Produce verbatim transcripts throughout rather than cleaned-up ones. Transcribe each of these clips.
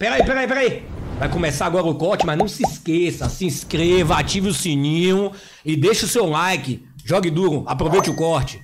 Peraí, peraí, peraí. Vai começar agora o corte, mas não se esqueça, se inscreva, ative o sininho e deixe o seu like. Jogue duro, aproveite o corte.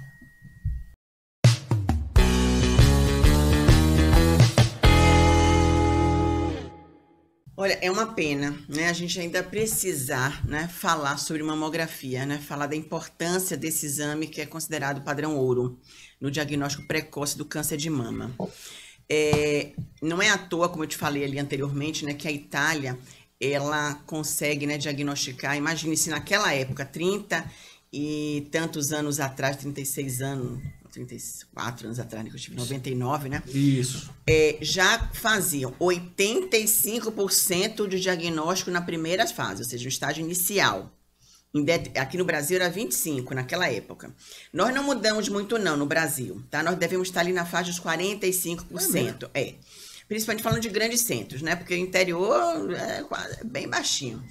Olha, é uma pena, né, a gente ainda precisar, né, falar sobre mamografia, né, falar da importância desse exame que é considerado padrão ouro no diagnóstico precoce do câncer de mama. É, não é à toa, como eu te falei ali anteriormente, né, que a Itália, ela consegue, né, diagnosticar, imagine se naquela época, trinta e tantos anos atrás, trinta e seis anos, trinta e quatro anos atrás, né, que eu tive noventa e nove, né? Isso. É, já faziam oitenta e cinco por cento de diagnóstico na primeira fase, ou seja, no estágio inicial. Aqui no Brasil era vinte e cinco por cento naquela época. Nós não mudamos muito não no Brasil, tá? Nós devemos estar ali na faixa dos quarenta e cinco por cento. É, é. Principalmente falando de grandes centros, né? Porque o interior é, quase, é bem baixinho.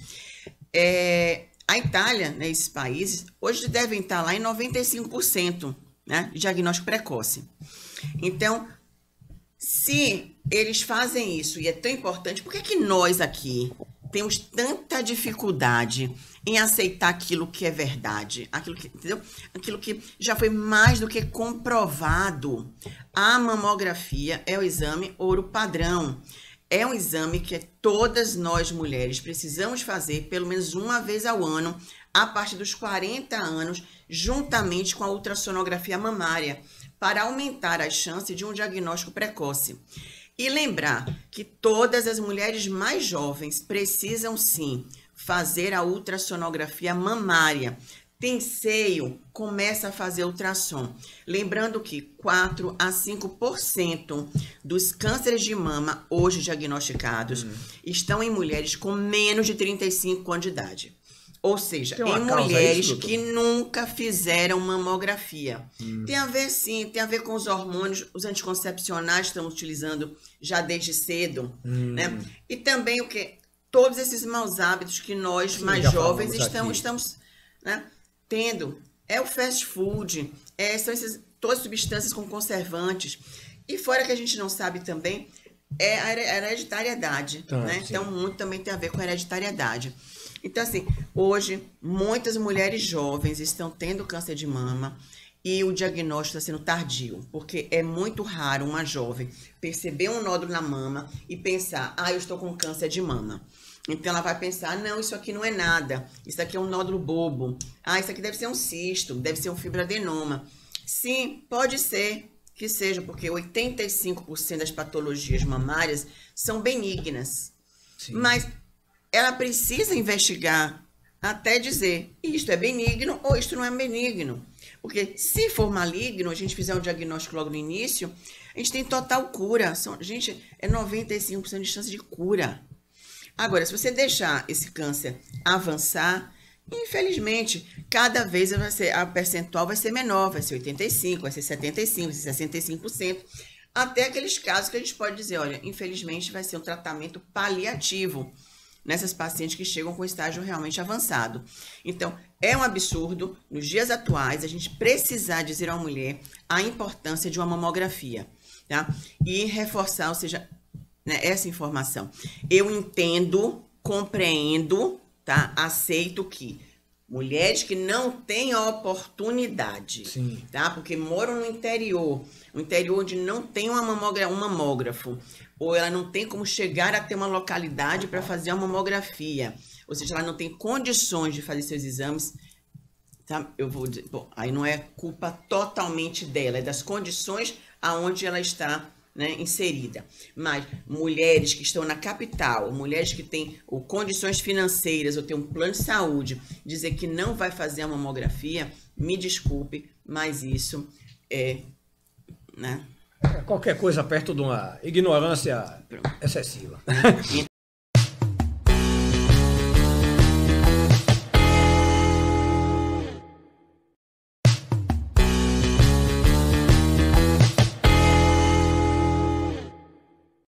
É, a Itália, né, esses países, hoje devem estar lá em noventa e cinco por cento, né, de diagnóstico precoce. Então, se eles fazem isso e é tão importante, por que que nós aqui temos tanta dificuldade em aceitar aquilo que é verdade, aquilo que, entendeu? Aquilo que já foi mais do que comprovado? A mamografia é o exame ouro padrão. É um exame que todas nós mulheres precisamos fazer pelo menos uma vez ao ano, a partir dos quarenta anos, juntamente com a ultrassonografia mamária, para aumentar as chances de um diagnóstico precoce. E lembrar que todas as mulheres mais jovens precisam sim fazer a ultrassonografia mamária. Tem seio, começa a fazer ultrassom. Lembrando que quatro a cinco por cento dos cânceres de mama hoje diagnosticados hum. estão em mulheres com menos de trinta e cinco anos de idade. Ou seja, em mulheres isso, que nunca fizeram mamografia. Hum. Tem a ver, sim, tem a ver com os hormônios, os anticoncepcionais estão utilizando já desde cedo, hum. né? E também o que? Todos esses maus hábitos que nós, sim, mais jovens, estamos, estamos né, tendo. É o fast food, é, são essas, todas as substâncias com conservantes. E fora que a gente não sabe também, é a hereditariedade, tá, né? Então, muito também tem a ver com a hereditariedade. Então, assim, hoje, muitas mulheres jovens estão tendo câncer de mama e o diagnóstico está sendo tardio, porque é muito raro uma jovem perceber um nódulo na mama e pensar, ah, eu estou com câncer de mama. Então, ela vai pensar, não, isso aqui não é nada, isso aqui é um nódulo bobo, ah, isso aqui deve ser um cisto, deve ser um fibroadenoma. Sim, pode ser que seja, porque oitenta e cinco por cento das patologias mamárias são benignas. Sim. Mas ela precisa investigar até dizer isto é benigno ou isto não é benigno. Porque se for maligno, a gente fizer o diagnóstico logo no início, a gente tem total cura. São, gente, é noventa e cinco por cento de chance de cura. Agora, se você deixar esse câncer avançar, infelizmente, cada vez vai ser, a percentual vai ser menor, vai ser oitenta e cinco por cento, vai ser setenta e cinco por cento, vai ser sessenta e cinco por cento. Até aqueles casos que a gente pode dizer, olha, infelizmente vai ser um tratamento paliativo nessas pacientes que chegam com estágio realmente avançado. Então, é um absurdo, nos dias atuais, a gente precisar dizer a uma mulher a importância de uma mamografia, tá? E reforçar, ou seja, né, essa informação. Eu entendo, compreendo, tá? Aceito que mulheres que não têm a oportunidade, sim, tá? Porque moram no interior, no interior onde não tem uma mamogra- um mamógrafo, ou ela não tem como chegar a ter uma localidade para fazer uma mamografia, ou seja, ela não tem condições de fazer seus exames, tá? Eu vou dizer, bom, aí não é culpa totalmente dela, é das condições aonde ela está, né, inserida. Mas mulheres que estão na capital, mulheres que têm ou condições financeiras ou têm um plano de saúde, dizer que não vai fazer a mamografia, me desculpe, mas isso é, né? Qualquer coisa perto de uma ignorância excessiva.